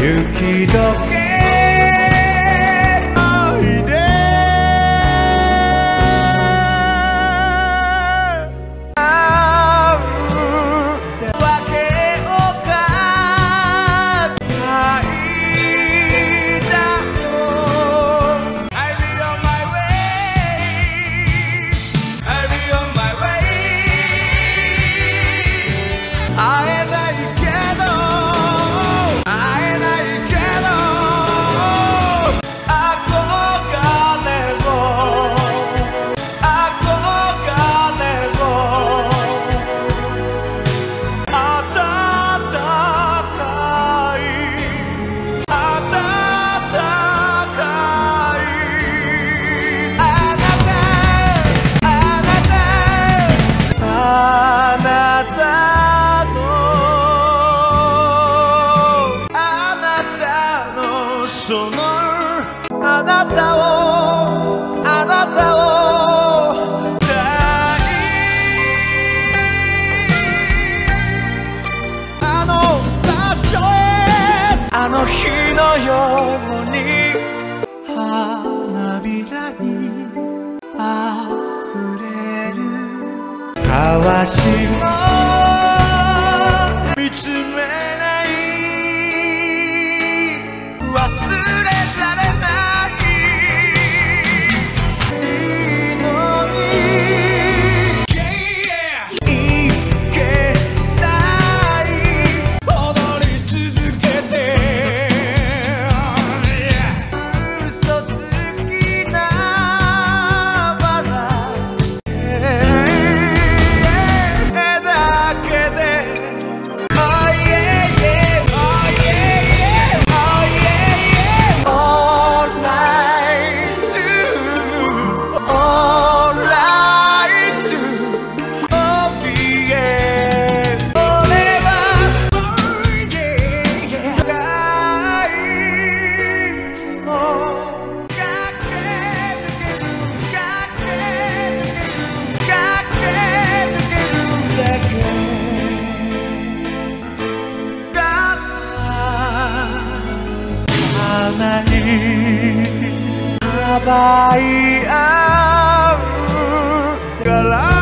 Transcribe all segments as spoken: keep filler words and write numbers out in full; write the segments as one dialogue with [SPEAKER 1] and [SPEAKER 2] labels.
[SPEAKER 1] 雪解けないでそのあなたをあなたを抱いあの場所へあの日のように花びらに溢れる川しも見つめ奪い合うから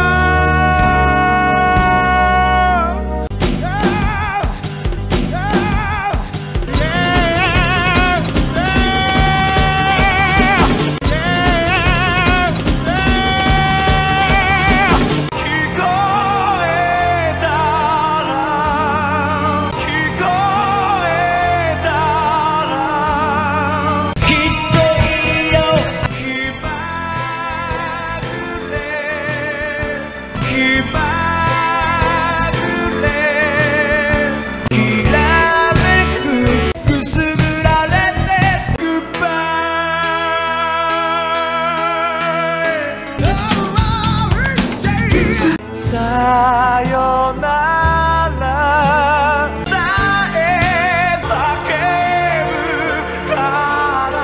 [SPEAKER 1] さよならさえ叫ぶから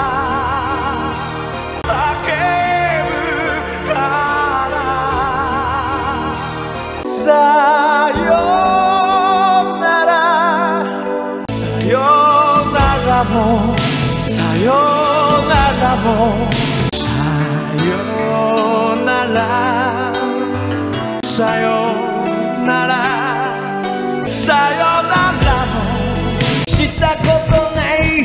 [SPEAKER 1] 叫ぶからさよならさよならもさよならもさよならさよならさよならもしたことない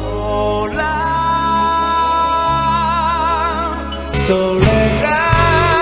[SPEAKER 1] それが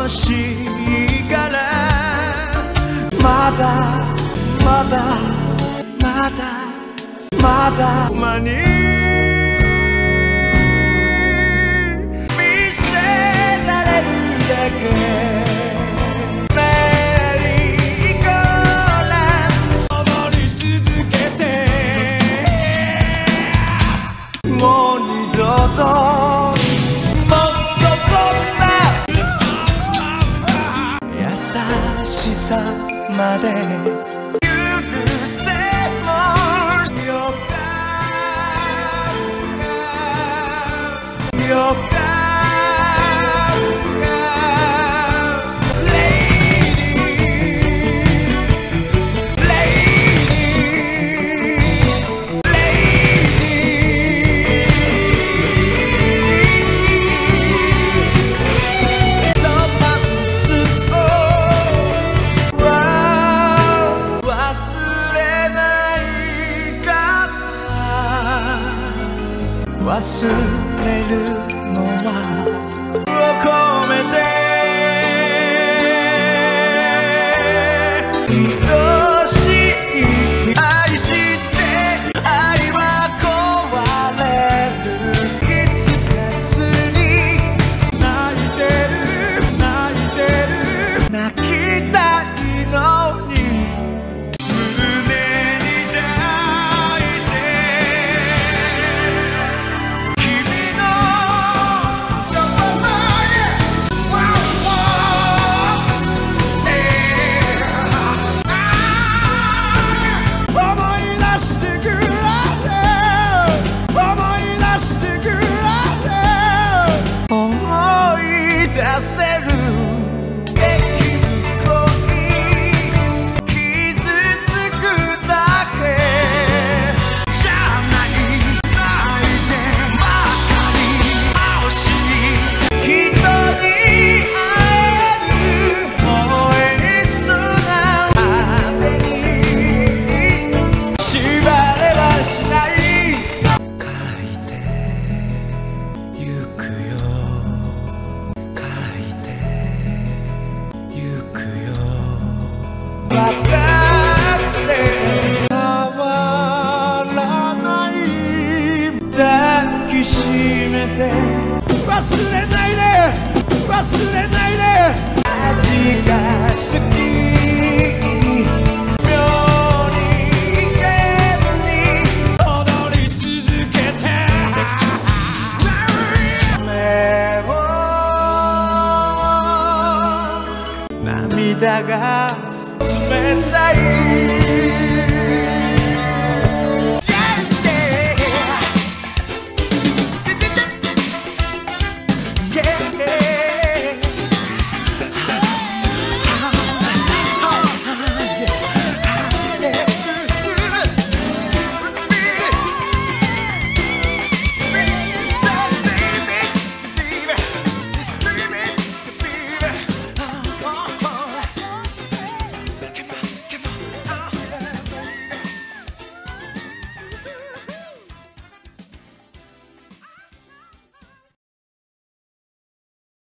[SPEAKER 1] 愛しいからまだまだまだまだ間に見せられるだけもう二度ともっとこんな優しさまで許せもよかったよかった忘れるのはを込めて愛しい愛して愛は壊れる気づかずに泣いてる泣いてる泣きたいのに分かって変わらない抱きしめて忘れないで忘れないで味が好き妙に変に踊り続けて目を涙が冷たい「